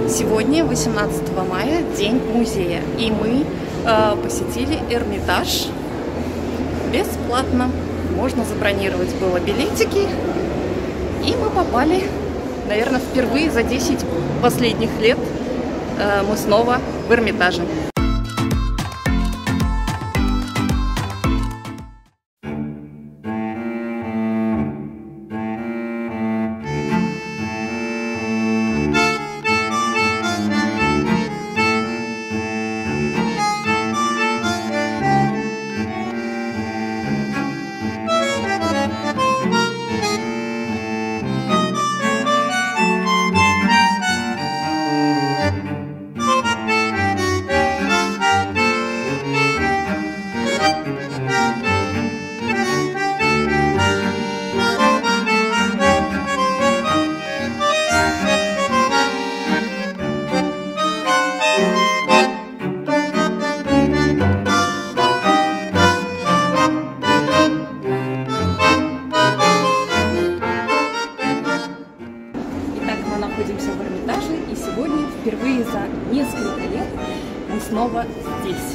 Сегодня, 18 мая, день музея, и мы посетили Эрмитаж бесплатно. Можно забронировать было билетики, и мы попали, наверное, впервые за 10 последних лет мы снова в Эрмитаже. Находимся в Эрмитаже, и сегодня впервые за несколько лет мы снова здесь.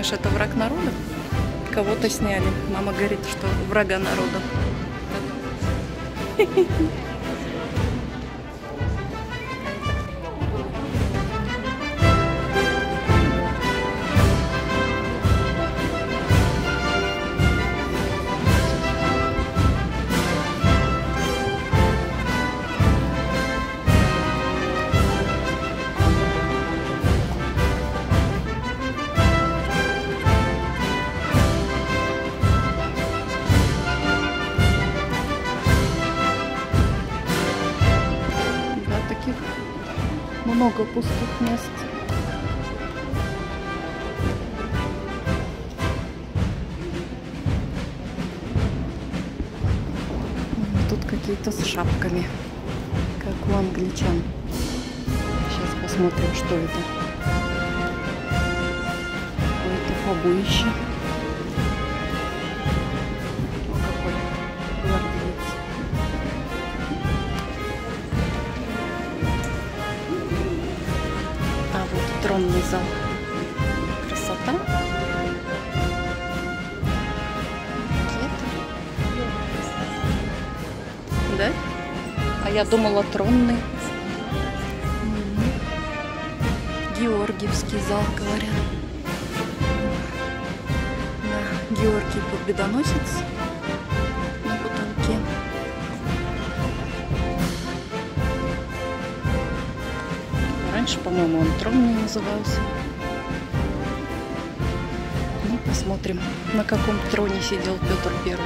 думаешь, это враг народа? Кого-то сняли. Мама говорит, что врага народа. Много пустых мест. Тут какие-то с шапками, как у англичан. Сейчас посмотрим, что это. Какое-то побоище. О, какой гвардеец. Тронный зал. Красота. Да? А я думала тронный. Георгиевский зал, говорят. Да. Георгий Победоносец на потолке. Раньше, по-моему, он тронный назывался. Ну, посмотрим, на каком троне сидел Петр Первый.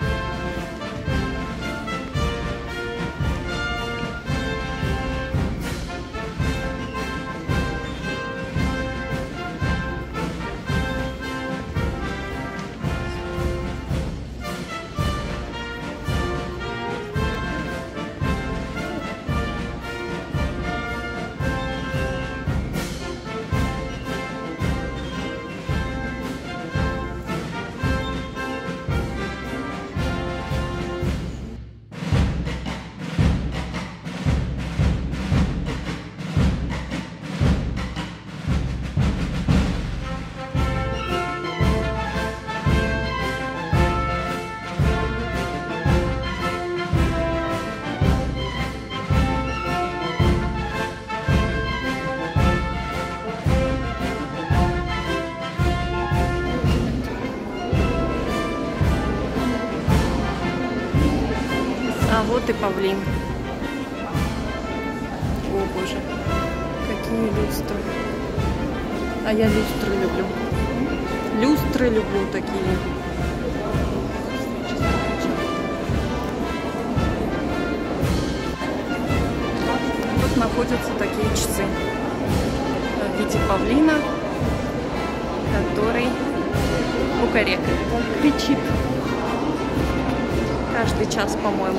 А вот и павлин. О боже, какие люстры. А я люстры люблю. Люстры люблю такие. Тут находятся такие часы в виде павлина, который кукарекает, кричит. Каждый час, по-моему.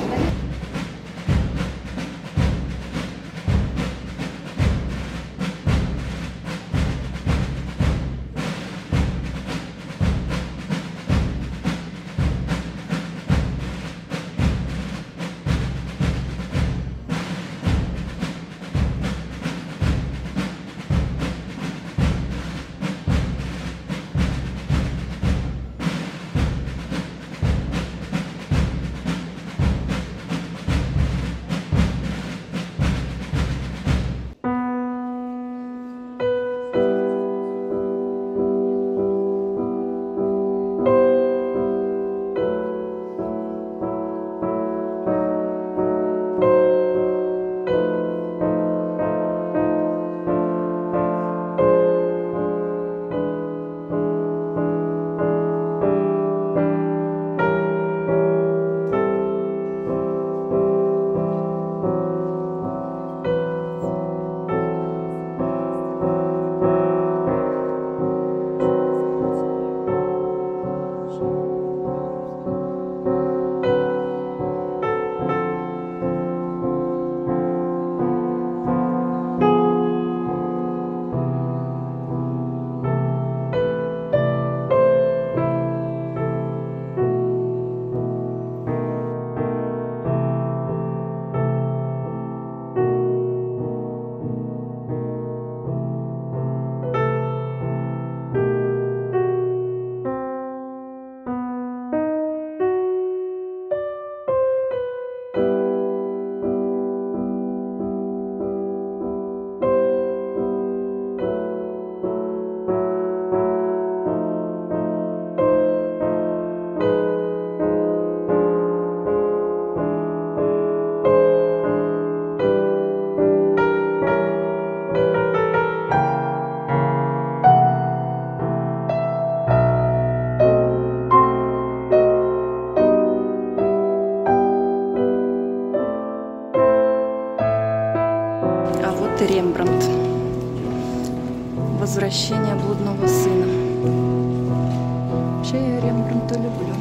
А вот и Рембрандт. «Возвращение блудного сына». Вообще я Рембрандта люблю.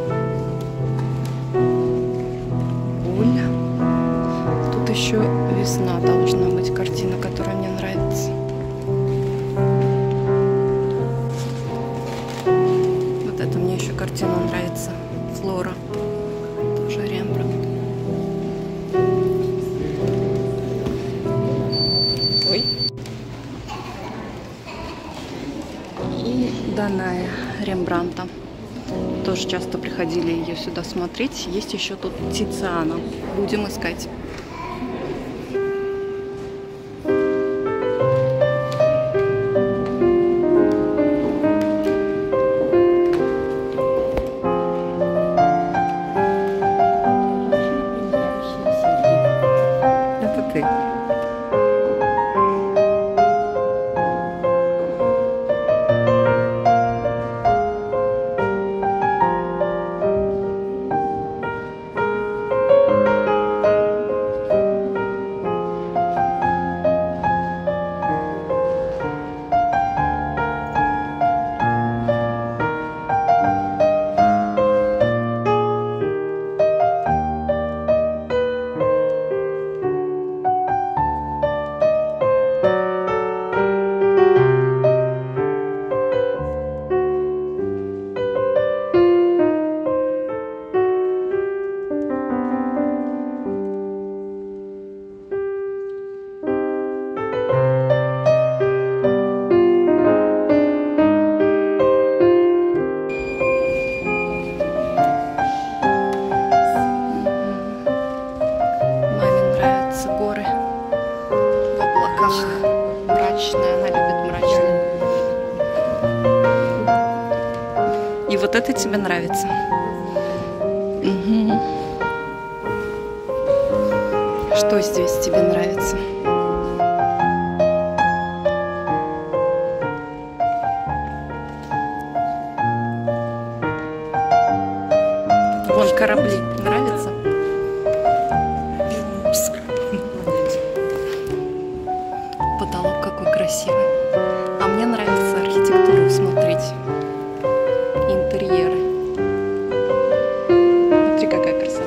Уль. Тут еще «Весна» должна быть картина, которая мне нравится. Вот это мне еще картина нравится. «Флора». Тоже Рембрандт. Ой. И «Даная» Рембрандта. Тоже часто приходили ее сюда смотреть. Есть еще тут Тициана. Будем искать. Это ты. Мрачная, она любит мрачное. И вот это тебе нравится. Угу. Что здесь тебе нравится? Вон корабли. Нравится? Потолок какой красивый. А мне нравится архитектуру смотреть. Интерьеры. Смотри, какая красота.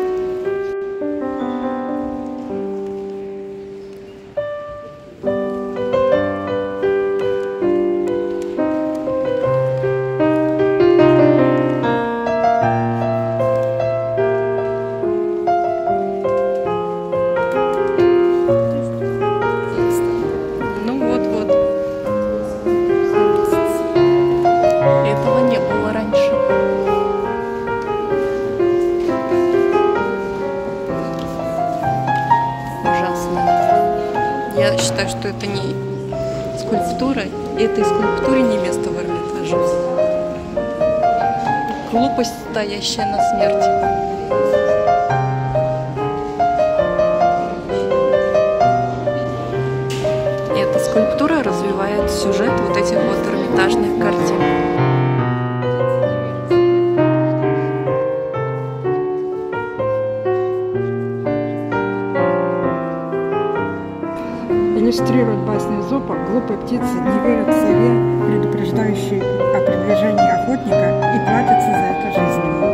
Я считаю, что это не скульптура, и этой скульптуре не место в Эрмитаже. Глупость, стоящая на смерти. И эта скульптура развивает сюжет вот этих вот эрмитажных картин. Иллюстрирует басню Эзопа: глупые птицы не верят в сове, предупреждающей о приближении охотника, и платятся за это жизнью.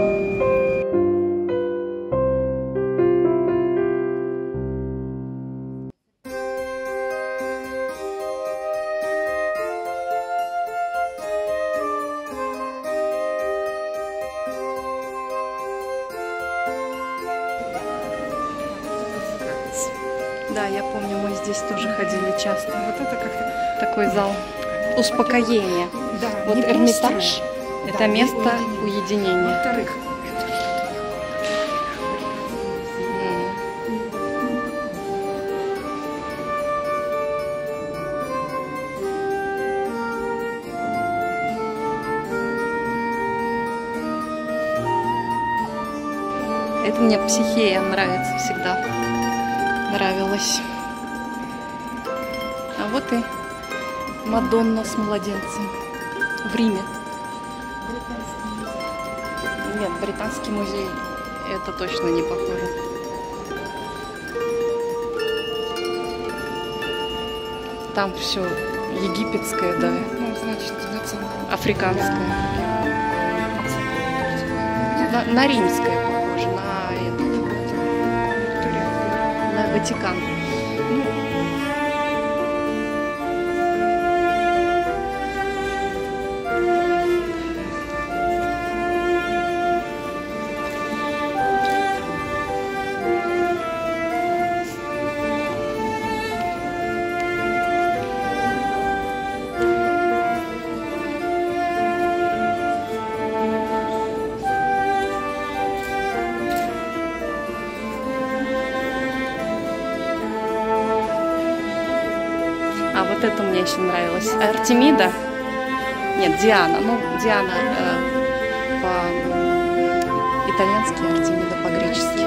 Да, я помню, мы здесь тоже ходили часто. Вот это как-то такой зал успокоения. да, Вот Эрмитаж – это место уединения. Во-вторых, это мне Психея нравится всегда. Нравилась. А вот и Мадонна с младенцем в Риме. Нет, Британский музей это точно не похоже. там все египетское, да, Ну, значит, африканское. На римское похоже, на Ватикан. А вот это мне еще нравилось. Артемида. Нет, Диана. Ну, Диана по-итальянски, Артемида по-гречески.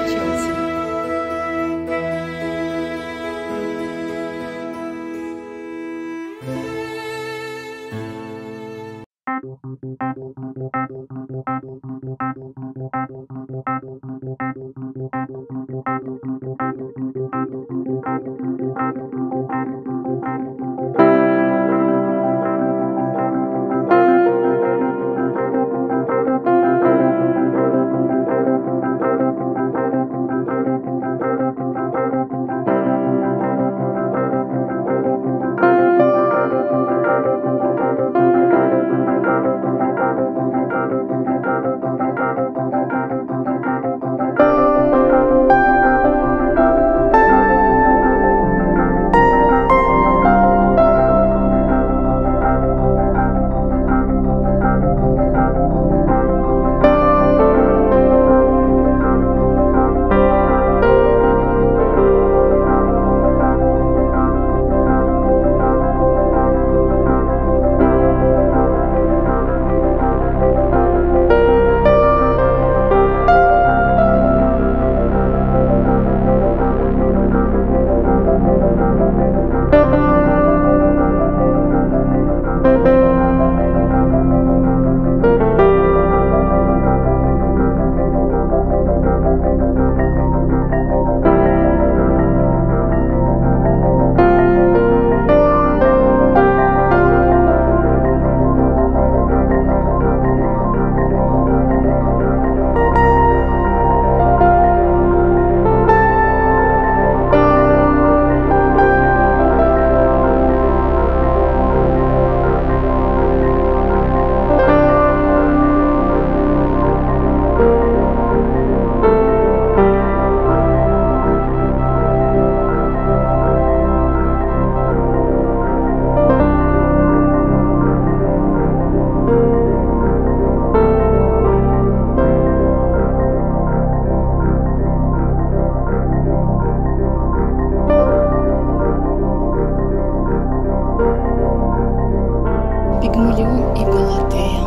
Пигмалион и Галатея.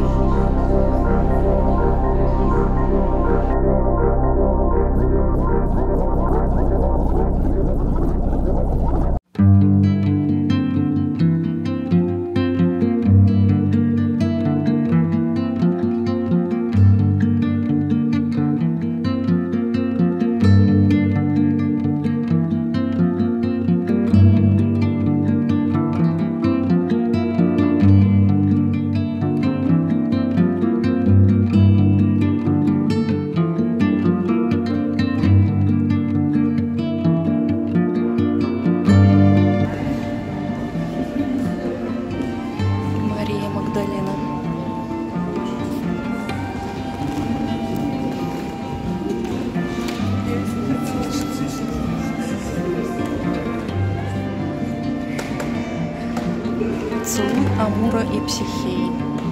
Целуй Амура и Психеи.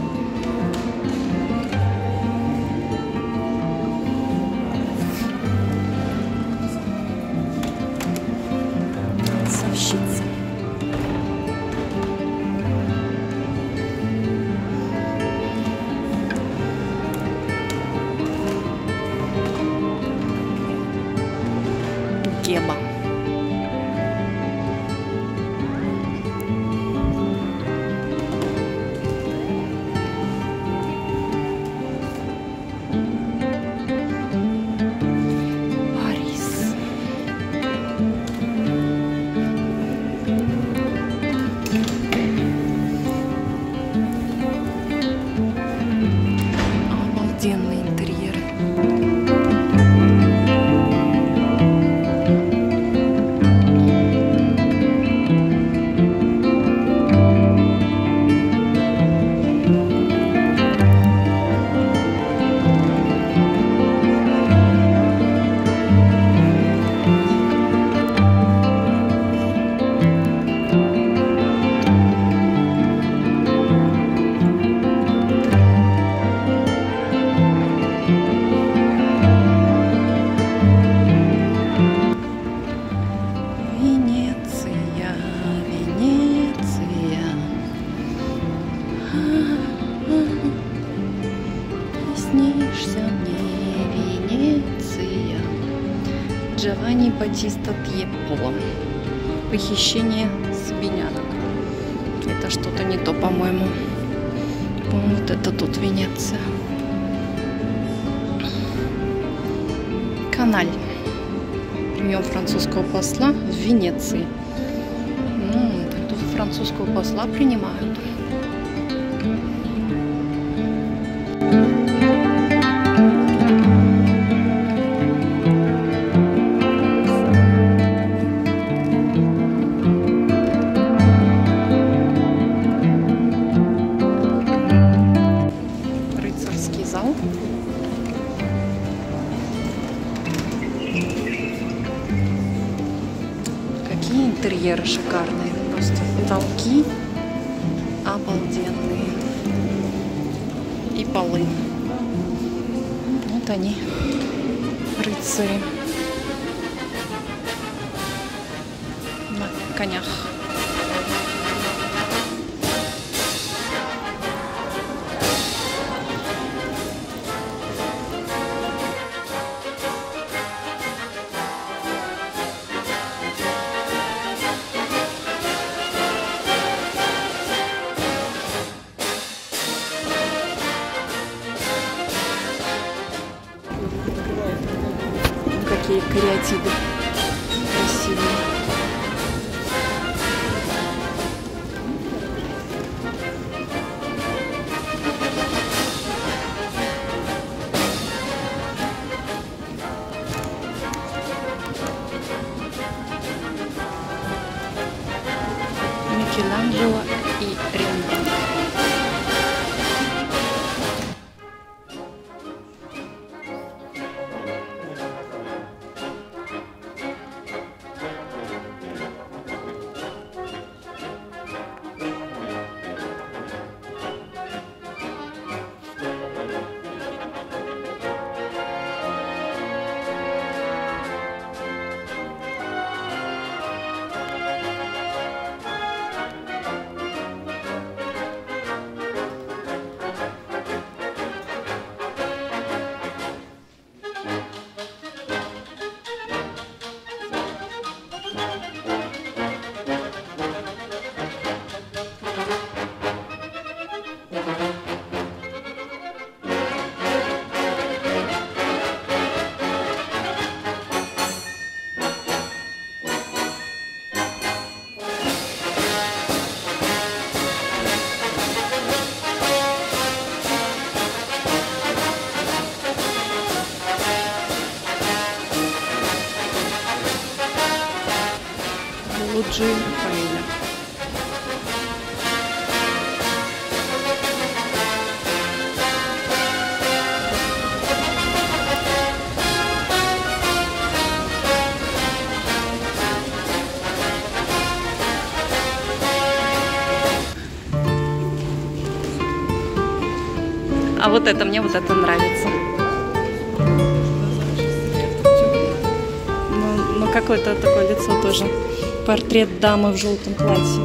Совщица. Геба. Джованни Батиста Тьепполо. Похищение свинянок. Это что-то не то, по-моему. Вот это тут Венеция. Каналь. Прием французского посла в Венеции. Тут французского посла принимают. Рыцарский зал. Какие интерьеры шикарные. Просто потолки обалденные. И полы. Вот они, рыцари. На конях. Какие кариатиды красивые. Микеланджело и Рембрандт. Луджи Рафаэля. А вот это, мне вот это нравится. Ну какое-то такое лицо тоже. Портрет дамы в желтом платье.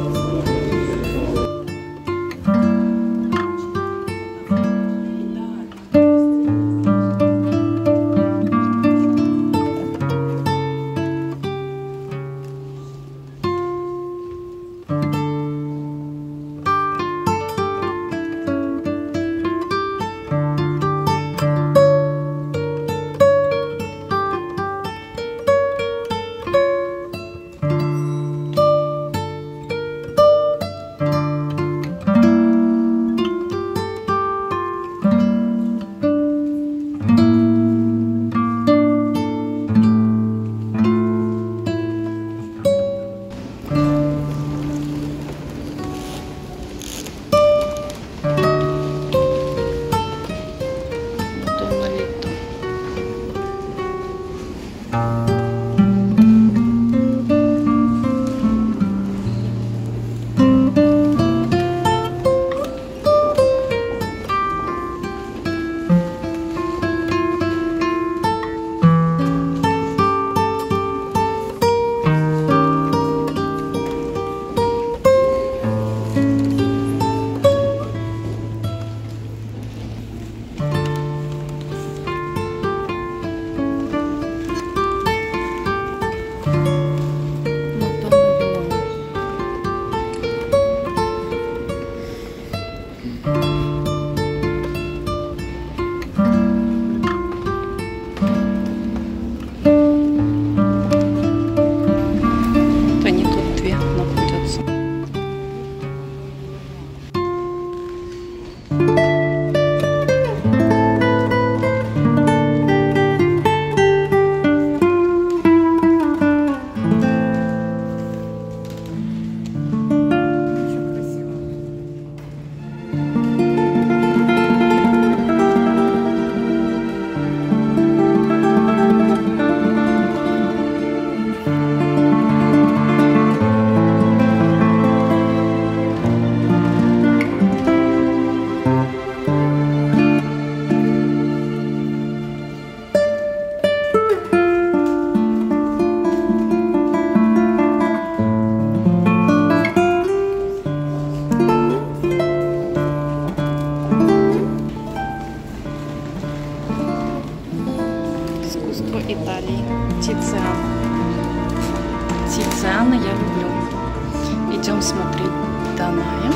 Идем смотреть Даная.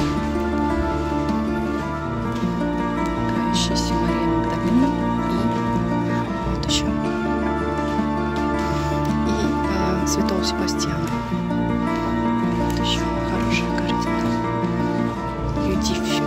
Кающаяся Мария Магдалина. И вот еще. И Святого Себастьяна. Вот еще хорошая картина. Юдивь.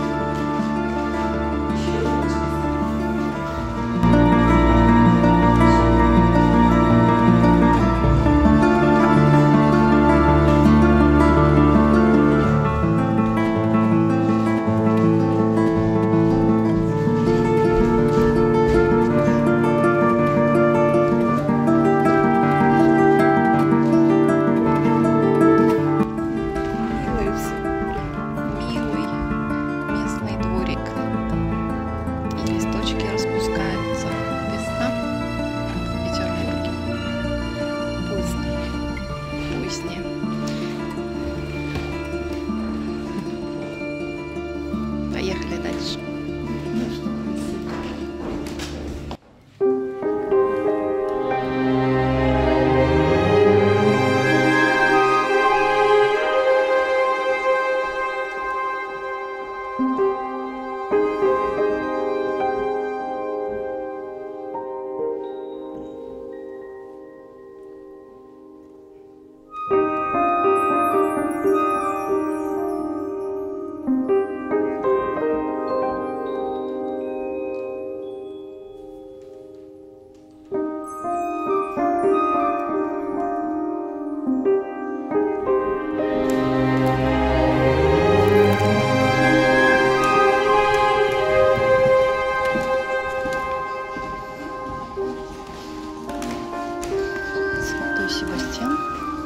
Поехали дальше. Себастьян.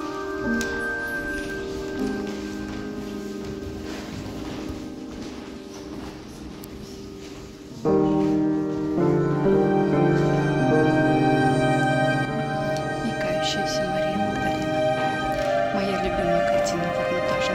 И Кающаяся Мария Магдалина. Моя любимая картина в Эрмитаже.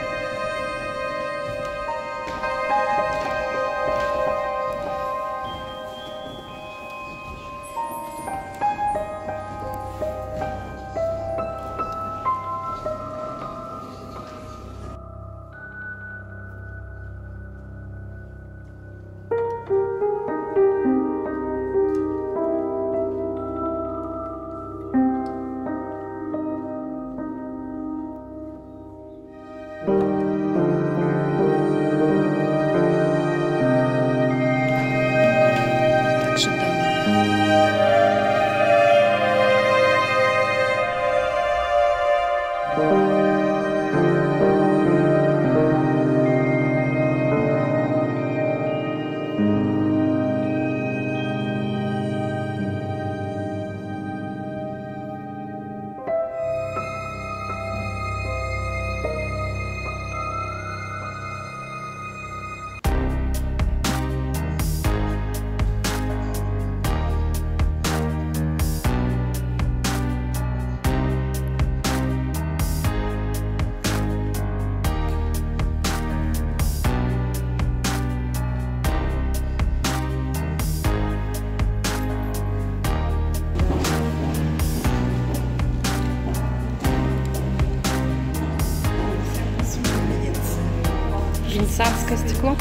Венецианское стекло.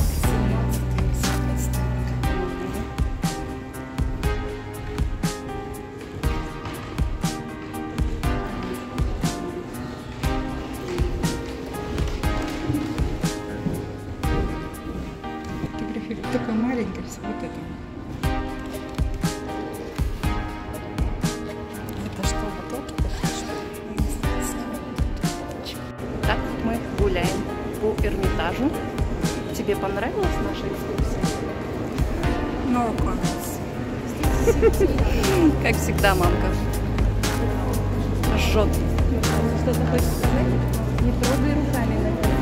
Фотографирует такая маленькая, вот это. Это что, бутылки? Так мы гуляем по Эрмитажу. Тебе понравилась наша экскурсия? No comments. Как всегда, мамка жжет. Что ты хочешь сказать? Не трогай руками.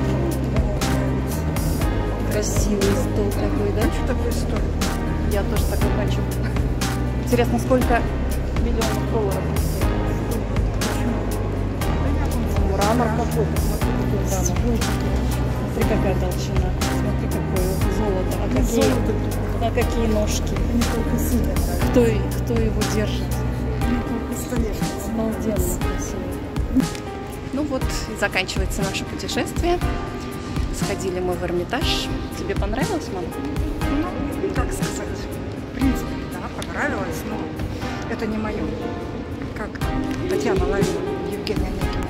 Красивый стол такой, да? Что такое стол? Я тоже такой хочу. Интересно, сколько миллионов долларов стоит? Мрамор какой-то. Смотри, какая толщина. Смотри, какое золото. А какие ножки. Кто его держит? Столешница. Обалденно красиво. Ну вот, и заканчивается наше путешествие. Сходили мы в Эрмитаж. Тебе понравилось, мама? Ну, как сказать, в принципе, да, понравилось, но это не мое. Как Татьяна Ларина, Евгения Онегина.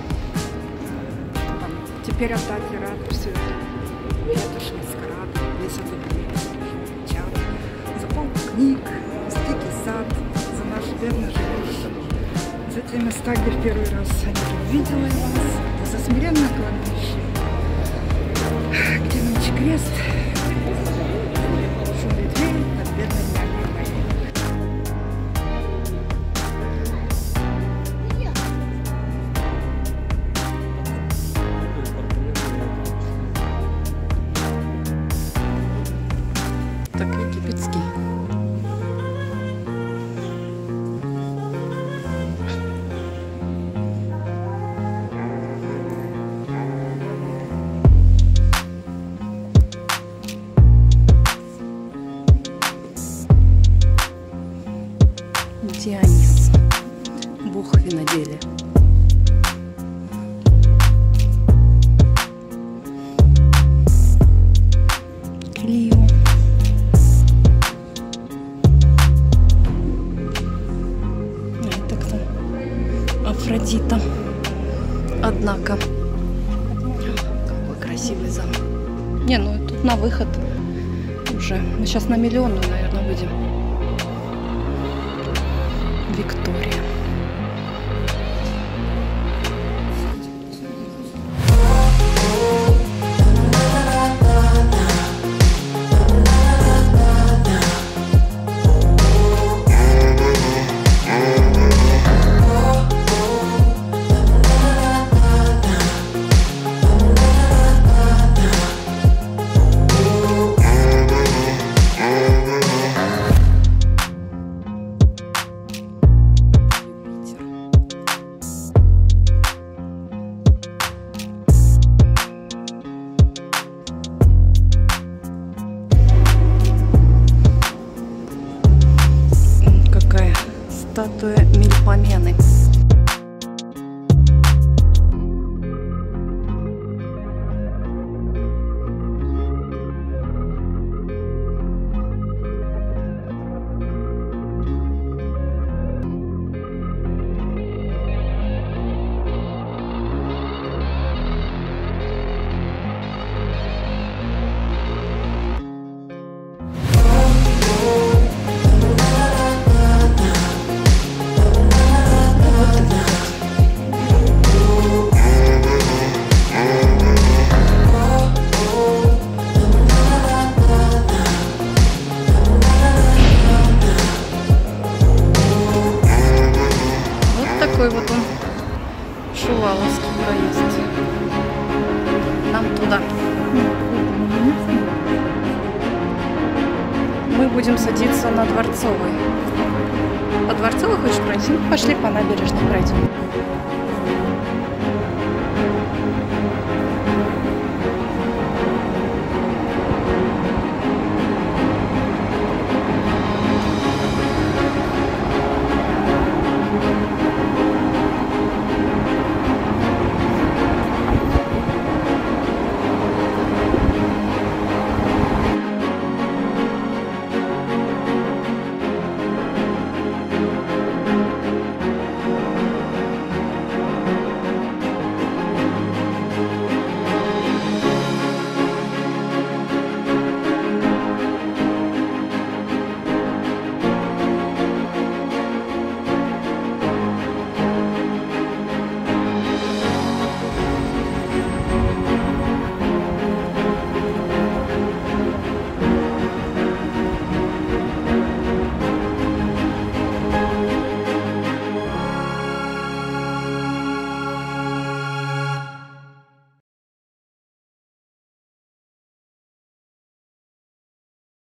Теперь отдать Иран все это. Ветошь, маскарад, весь этот чат. За полку книг, за дикий сад, за наш бедный жилище. За те места, где в первый раз они увидела вас, за смиренное кладбище, где нынче крест, шум ветвей над бедной няней моей. Так, египетский. Дионис, бог виноделия. Клио. Это кто? Афродита. Однако, какой красивый замок. Не, ну тут на выход уже. Мы сейчас на Миллионную, наверное, выйдем. Виктория. Статуя Мельпомены. Такой вот он, Шуваловский проезд. Нам туда. Мы будем садиться на Дворцовой. По Дворцовой хочешь пройти? Пошли по набережной пройдем.